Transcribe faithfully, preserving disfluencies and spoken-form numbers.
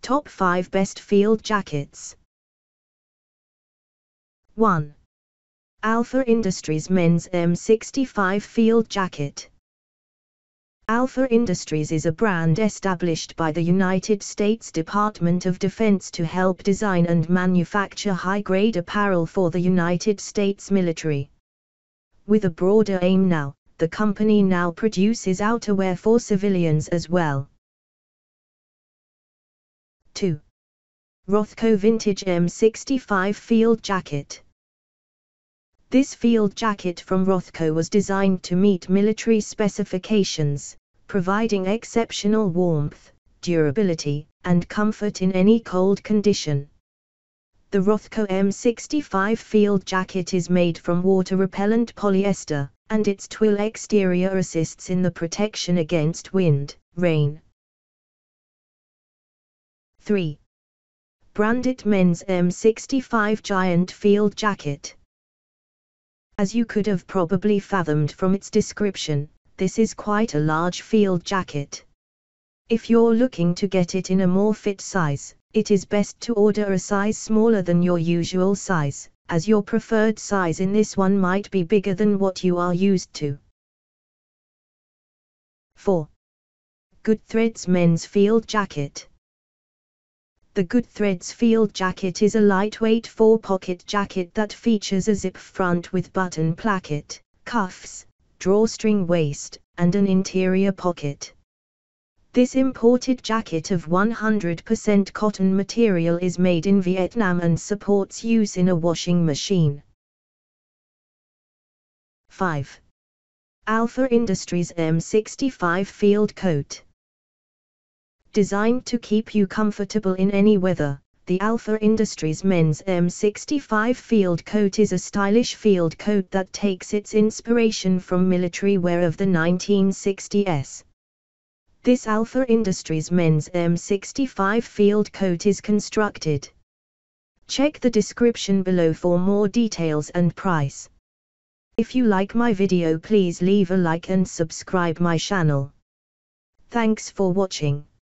Top five Best Field Jackets. one. Alpha Industries Men's M sixty-five Field Jacket. Alpha Industries is a brand established by the United States Department of Defense to help design and manufacture high-grade apparel for the United States military. With a broader aim now, the company now produces outerwear for civilians as well. two. Rothco Vintage M sixty-five Field Jacket. This field jacket from Rothco was designed to meet military specifications, providing exceptional warmth, durability, and comfort in any cold condition. The Rothco M sixty-five field jacket is made from water-repellent polyester, and its twill exterior assists in the protection against wind, rain. three. Brandit Men's M sixty-five Giant Field Jacket. As you could have probably fathomed from its description, this is quite a large field jacket. If you're looking to get it in a more fit size, it is best to order a size smaller than your usual size, as your preferred size in this one might be bigger than what you are used to. four. Goodthreads Men's Field Jacket. The Goodthreads Field Jacket is a lightweight four-pocket jacket that features a zip front with button placket, cuffs, drawstring waist, and an interior pocket. This imported jacket of one hundred percent cotton material is made in Vietnam and supports use in a washing machine. five. Alpha Industries M sixty-five Field Coat. Designed to keep you comfortable in any weather, the Alpha Industries Men's M sixty-five Field Coat is a stylish field coat that takes its inspiration from military wear of the nineteen sixties. This Alpha Industries Men's M sixty-five Field Coat is constructed. Check the description below for more details and price. If you like my video, please leave a like and subscribe my channel. Thanks for watching.